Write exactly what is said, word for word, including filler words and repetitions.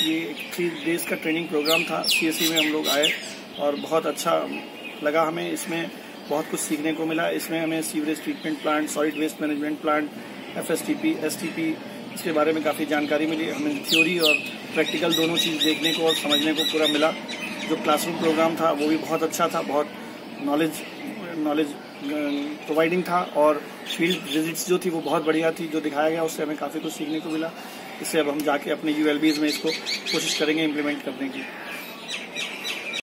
ये एक three days का ट्रेनिंग प्रोग्राम था। सीएससी में हम लोग आए और बहुत अच्छा लगा हमें। इसमें बहुत कुछ सीखने को मिला। इसमें हमें sewerage treatment plant, solid waste management plant, FSTP, STP, इसके बारे में काफ़ी जानकारी मिली। हमें थ्योरी और प्रैक्टिकल दोनों चीज़ देखने को और समझने को पूरा मिला। जो क्लासरूम प्रोग्राम था वो भी बहुत अच्छा था, बहुत नॉलेज नॉलेज प्रोवाइडिंग था और फील्ड विजिट्स जो थी वो बहुत बढ़िया थी। जो दिखाया गया उससे हमें काफ़ी कुछ सीखने को मिला। इससे अब हम जाके अपने यूएलबीज में इसको कोशिश करेंगे इम्प्लीमेंट करने की।